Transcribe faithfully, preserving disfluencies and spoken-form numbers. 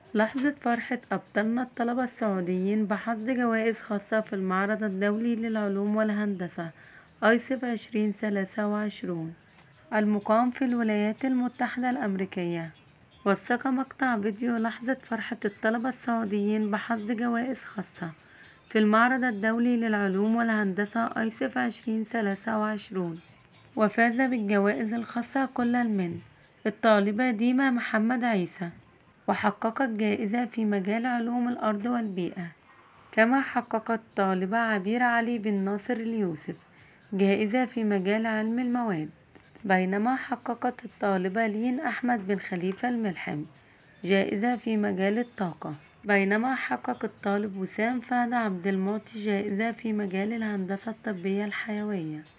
لحظة فرحة أبطالنا الطلبة السعوديين بحصد جوائز خاصة في المعرض الدولي للعلوم والهندسة آيسف عشرين ثلاثة وعشرون المقام في الولايات المتحدة الأمريكية. وثق مقطع فيديو لحظة فرحة الطلبة السعوديين بحصد جوائز خاصة في المعرض الدولي للعلوم والهندسة آيسف عشرين ثلاثة وعشرون. وفاز بالجوائز الخاصة كل من الطالبة ديما محمد عيسى، وحققت جائزة في مجال علوم الأرض والبيئة. كما حققت طالبة عبير علي بن ناصر اليوسف جائزة في مجال علم المواد، بينما حققت الطالبة لين أحمد بن خليفة الملحم جائزة في مجال الطاقة. بينما حقق الطالب وسام فهد عبد المعطي جائزة في مجال الهندسة الطبية الحيوية.